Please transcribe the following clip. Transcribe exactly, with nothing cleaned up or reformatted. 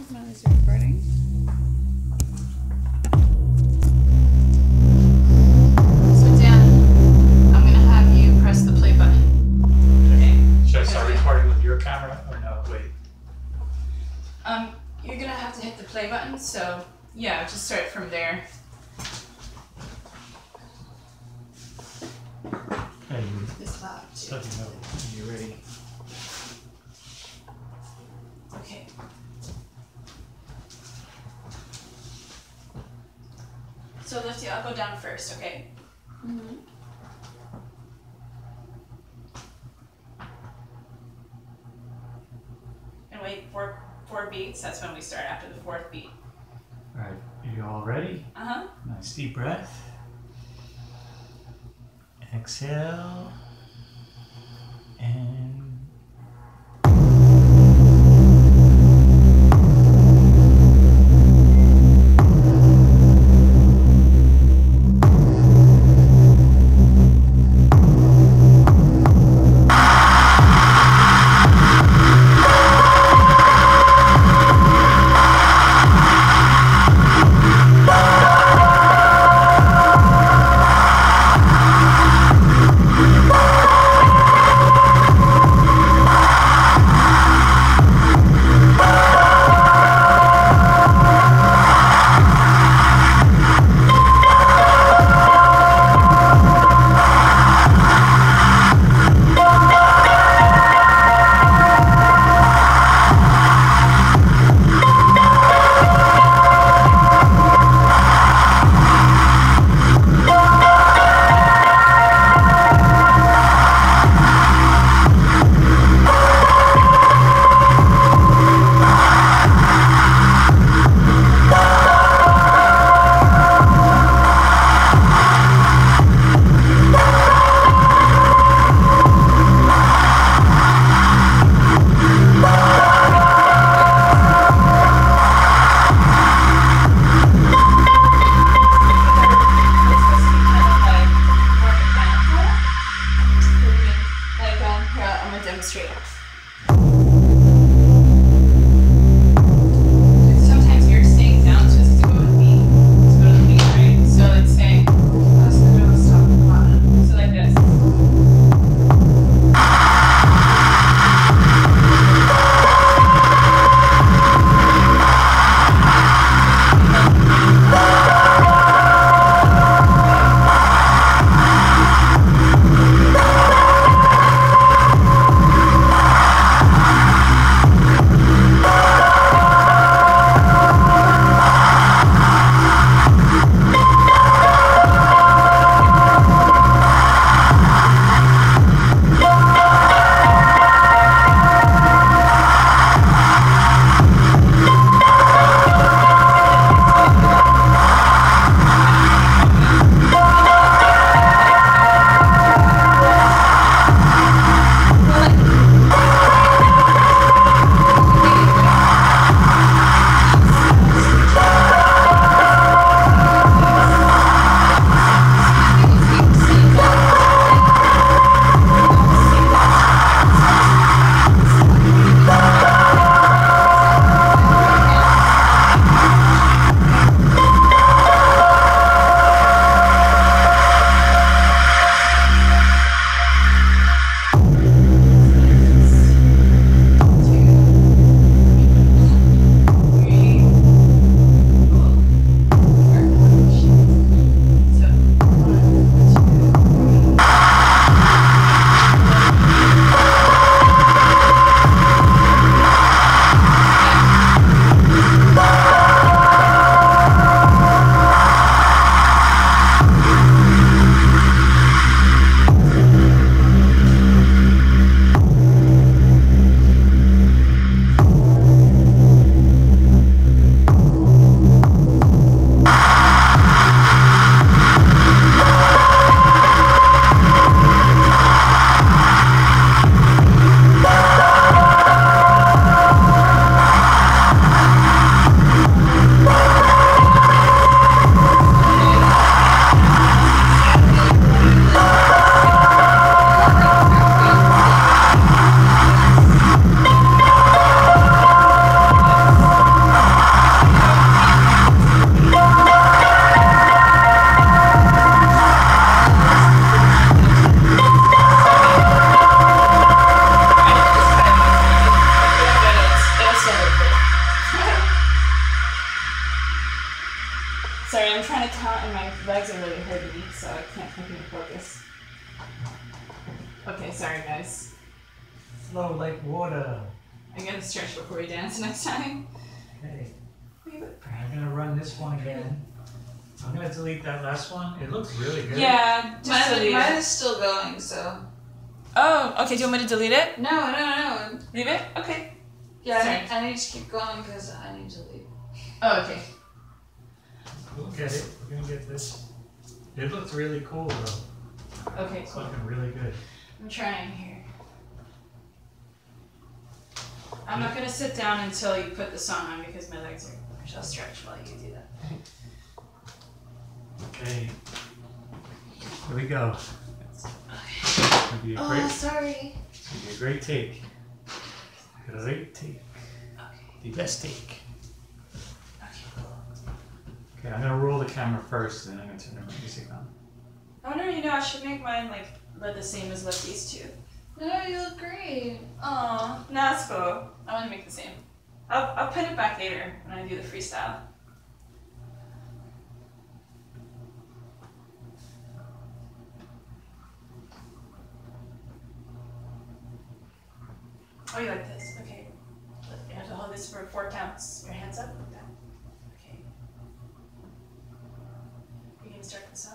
Now is it recording? So Dan, I'm gonna have you press the play button. Okay. Should I start recording with your camera or no? Wait. Um, you're gonna have to hit the play button, so yeah, just start from there. Hey, you This loud too. just let me know when you're ready. Okay. So Lyfty, I'll go down first, okay? Mm-hmm. And wait, four four beats, that's when we start, after the fourth beat. Alright, are you all ready? Uh-huh. Nice deep breath. Exhale. And Bye. trying to count and my legs are really hurting me, so I can't fucking focus. Okay, sorry guys. Flow like water. I gotta stretch before we dance next time. Okay. I'm gonna run this one again. I'm gonna delete that last one. It looks really good. Yeah, just Mine, delete mine it. is still going, so. Oh, okay, do you want me to delete it? No, no, no. Leave it? Okay. Yeah, Sorry. I need, I need to keep going because I need to leave. Oh, okay. We'll get it. We're gonna get this. It looks really cool though. Okay, It's cool. looking really good. I'm trying here. I'm not gonna sit down until you put the song on because my legs are. I'll stretch while you do that. Okay. Here we go. It's gonna be a Oh, great, sorry. it's gonna be a great take. Great take. Okay. The best take. Okay, cool. Okay, I'm gonna roll the camera first, and then I'm gonna turn the music on. Oh no, you know I should make mine like the same as Lyfty's too. No, you look great. Aw, no, that's cool. I want to make the same. I'll I'll put it back later when I do the freestyle. Oh, you like this? Okay. You have to hold this for four counts. Your hands up like that. Okay. You gonna start this off?